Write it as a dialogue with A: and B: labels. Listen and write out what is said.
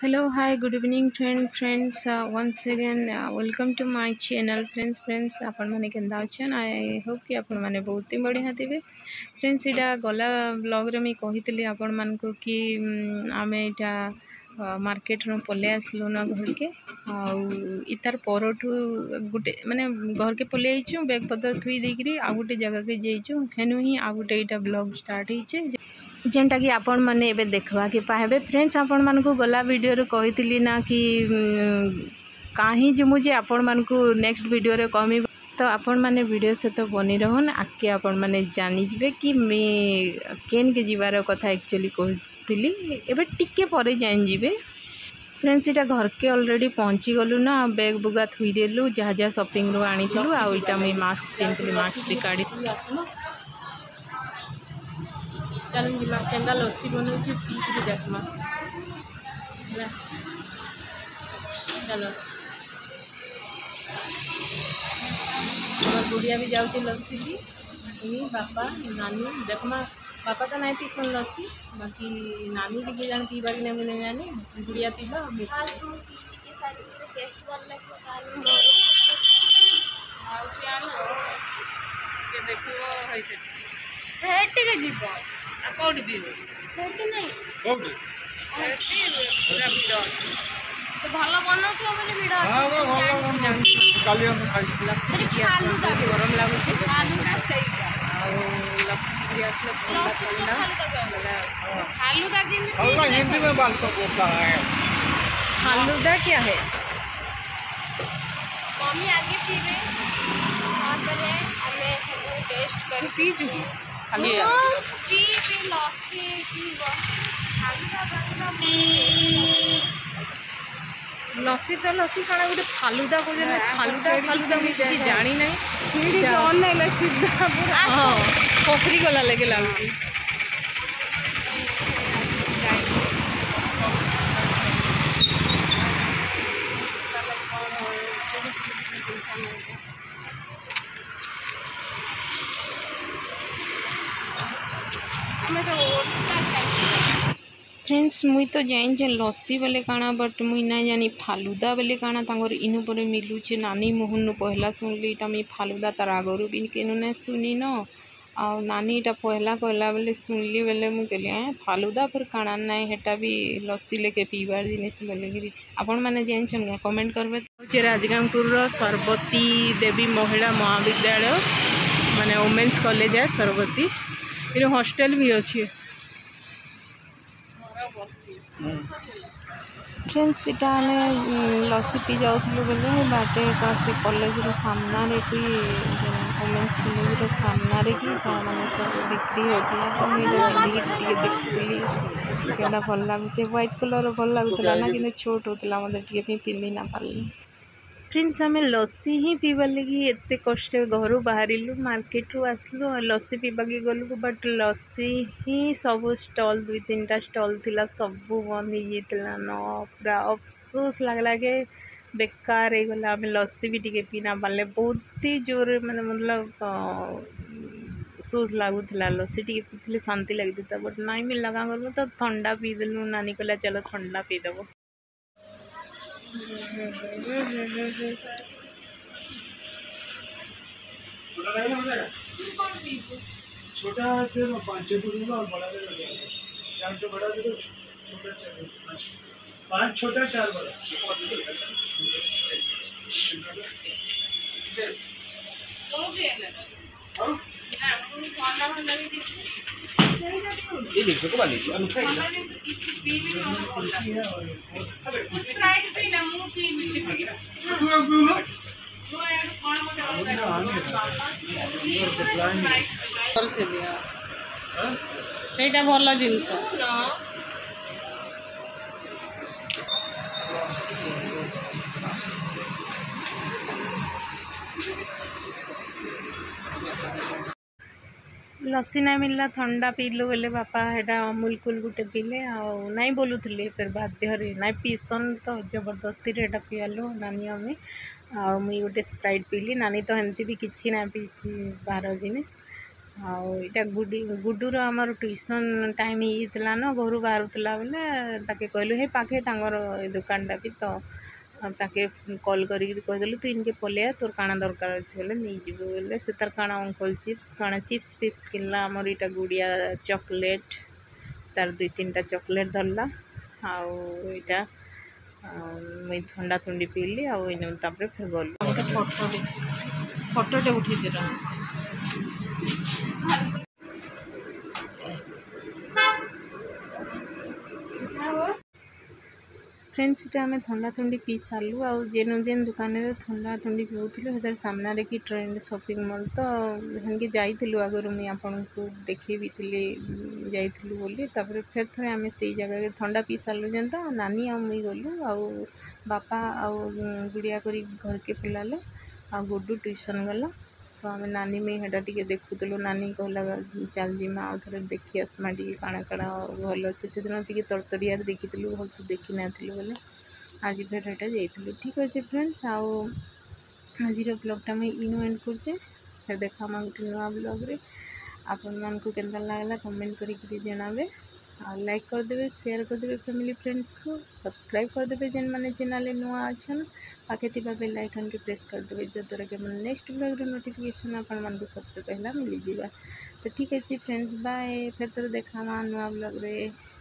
A: Hello, hi, good evening, friends. Once again, welcome to my channel, friends. आपण माने केंदा अछन I hope कि आपण माने बहुत ही बढ़िया थिबे फ्रेंड्स। इटा गला ब्लॉग रे मी कहितली आपण मान को कि आमे इटा मार्केट रो पले आसलु ना घर के इतार परठू गुटे माने घर के पले आइछु बैग पत्तर थुई देकरी आ गुटे जगह के जेइछु हेनु ही आ गुटे इटा ब्लॉग स्टार्ट हिचे जेनटा कि आपण माने एबे देखबा के पाहेबे फ्रेंड्स। आपण मान को गला वीडियो रे कहितली ना कि काहे जे मुझे आपण मान को नेक्स्ट वीडियो रे कमी तो आपण माने वीडियो से तो बनी रहन आके आपण माने जानि जबे कि मैं केन के जीवार कथा एक्चुअली कहतली एबे टिके परे जान जीवे फ्रेंड्स। इटा घर के ऑलरेडी पहुँची गलु ना बैग बुगा थुई देलु जहाँ जहाँ शॉपिंग रो आनीलु आ इटा मैं मास्क पिंधली मास्क भी काढ़ी चलन जिमा केंदा लस्सी बनौछु पी के देखमा चलो गुड़िया भी जाऊँगी लस्सी भी बापा नानी देखमा बापा तो नहीं पीसन लस्सी बाकी नानी भी जान पीवा कि नहीं जानी गुड़िया पीवा तो भल बन गरम लगुच फालूदा क्या है मम्मी आगे पीबे टेस्ट कर पी चुकी लस्सी तो लस्सी खाना गोटे फालूदा को फालूदा मुझे जानी ना हाँ फसरी गला लगे लगुच फ्रेंड्स मुई तो जान जे लस्सी बेले काना बट मुई ना जानी फालूदा बेले काना तांगर इनु पर मिलूचे नानी मुहन पहला सुनली इटा मुई फालूदा तार आगरू भी केनु ना सुनी न आ नानी इटा पहला कहला बेले सुनली बेले मुई कहली फालूदा पर काना ना हेटा भी लस्सी लेके पीबार जिनिस बेले आपण माने जान छन कमेंट करबे। राजगांगपुर सरबती देवी महिला महाविद्यालय माने वुमेन्स कॉलेज है सरबती ये हॉस्टल भी अच्छी फ्रेंड्स। इटा लस्सी पी जाऊँ बेले बाटे से कॉलेज सामना रे कि वुमेन्स कॉलेज सामना रे कि मैंने सब बिक्री होता तो मुझे देखी केटा भल लगे व्हाइट कलर भल लगुला ना कि छोट होता मतलब टे पिंधि ना पार्ली फ्रेंड्स। आम लस्सी ही पीवा लगी एत कष्ट घर बाहर मार्केट रू आसलु लस्सी पीवा के गलु बट लस्सी ही सब स्टॉल 2-3टा स्टॉल थिला सब बंद हो जाता न पूरा अफसोस लगला के बेकार हो गला। आम लस्सी भी टिके पी ना पारे बहुत ही जोर मैंने मतलब अफसोस लगुला लस्सी टिके पीते शांति लगी था बट नहीं मिलला क्या कर तो ठंडा पीदेलु नानी कहला चलो ठंडा पीदेव
B: छोटा 5 फुट और बड़ा 4 तो बड़ा दे दो छोटा 5 छोटा 4 बड़ा ये देखो को वाली अनुसार स्प्राइट पे ना मुंह की मिक्स होगी ना तू ना जो यार कौन से दिया सेटा भल जिंस
A: लस्सी नहीं मिलला ठंडा पीलु बोले बापा हेटा अमूल कूल गुटे पीले नहीं बोलुले फिर बाध्य नहीं पीसन तो जबरदस्ती हेटा पियालु नानी आमे मुई गोटे स्प्राइट पीली नानी तो एमती भी किसी ना पीसी बाहर जिनिस आईटा गुडूर आमर ट्यूशन टाइम होता ना घर बाहरुला बेले ताके कहलु हे पाखे तांगर दुकानटा भी तो ताके कॉल करदेलु तू इनके पलिया तोर काଣା दरकार अच्छे बोले नहीं जीव बोले से तार काଣା अंकल चिप्स काଣା चिप्स पिप्स किनला आमर इटा गुड़िया चॉकलेट तार 2-3टा चॉकलेट धरला आईटा मुई ठंडा ठंडी पीली आपर फिर गलु फोटोटे उठे दे फ्रेंड्स इटा आम ठंडा ठंडी पी सारू आउ जेन जेन दुकान में ठंडा ठंडी पीऊलु से सामने कि ट्रेंड शॉपिंग मॉल तो हेनके जाइलु आगर मुझे आपन को देखे भी जाइलु बोली फिर थे आम से जगह ठंडा पी सारू जनता नानी आ मुई गलु आउ बापा आउ गुड़िया करी घर के बुलाले आ गुड्डू ट्यूशन गला तो आम नानी में हेटा टी देखुलु नानी कहला चल जीमा आउ थे देखी आसमा टी काଣା काଣା भल अच्छे से दिन टी तरतरिया देखी भल से देखी ना बोले आज फिर हेटा जाइलु ठीक अच्छे फ्रेंड्स आउ आज ब्लॉगटा मुझे इनु एंड करचे फिर देखा गोटे नुआ ब्लॉग रे आपण मान को केंता लागला कमेंट करी जनाबे आ लाइक करदे शेयर करदे फैमिली फ्रेंड्स को सब्सक्राइब करदे जेन माने चैनल नुआ अच्छन पाखे थिबा बेल आइकन के प्रेस करदे जद्वारा कि मन नेक्स्ट ब्लॉग रे नोटिफिकेशन आपण मान को सबसे पहला मिली जीवा तो ठीक है फ्रेंड्स बाय फिर तो देखा नुआ ब्लॉग रे।